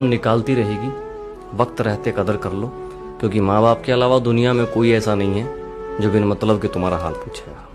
निकालती रहेगी। वक्त रहते कदर कर लो, क्योंकि माँ बाप के अलावा दुनिया में कोई ऐसा नहीं है जो बिन मतलब के तुम्हारा हाल पूछेगा।